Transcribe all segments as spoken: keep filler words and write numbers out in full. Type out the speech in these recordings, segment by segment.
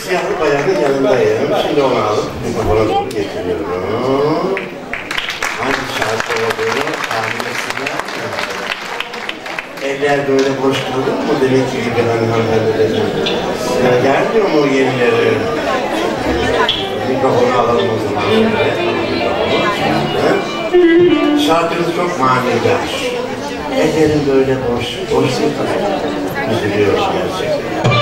siyahlı bayanın yanındayım. Şimdi onu alıp mikrofona doğru getiriyorum. Hangi şarkı olduğunu tahmin etsinler. Eller böyle boş kalır mı? Demek ki gibi hanımefendilerin. Ya gelmiyor mu yenileri? Mikrofonu alalım o zaman. Evet. Şarkınız çok manidar. Ellerin böyle boş, boş üzülüyoruz gerçekten.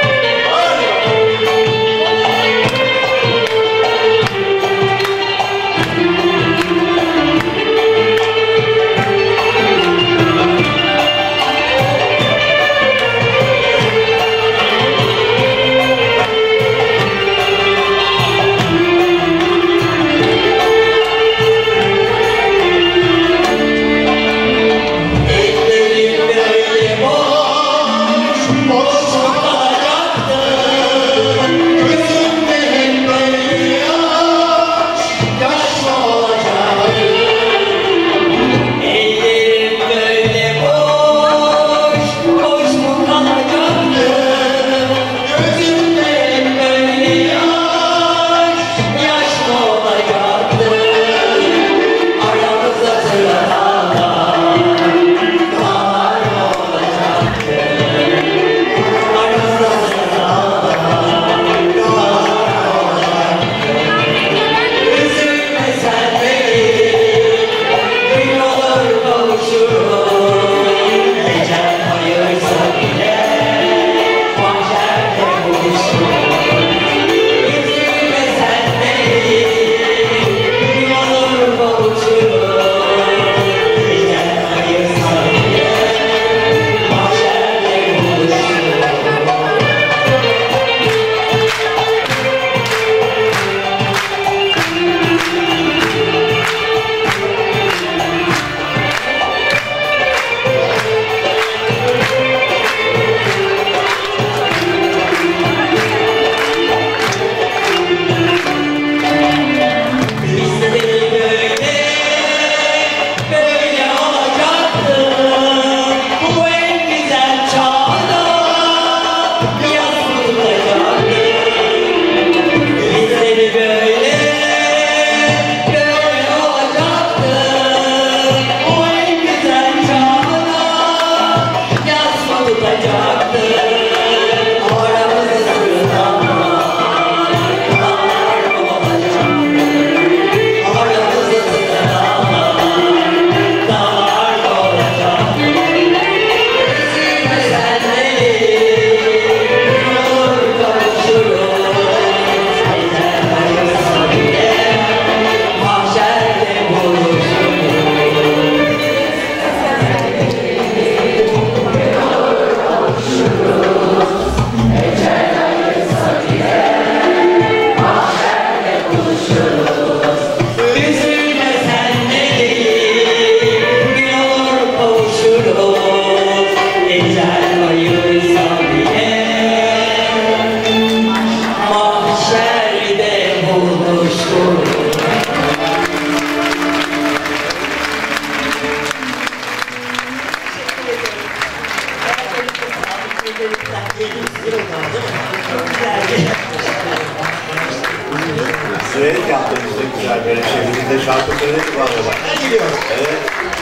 Sürelik yaptığımızda güzel böyle şey. Biz de şarkı söyledik valla. Evet.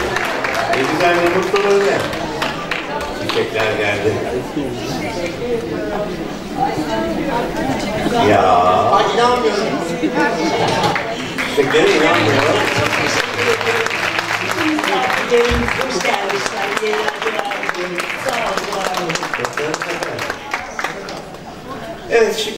Ne güzel ne mutlu böyle. Çiçekler geldi. Ya. Ay inanmıyorum. Çiçeklere inanmıyorum. Geliniz hoş gelmişler. Sağ olun. Evet.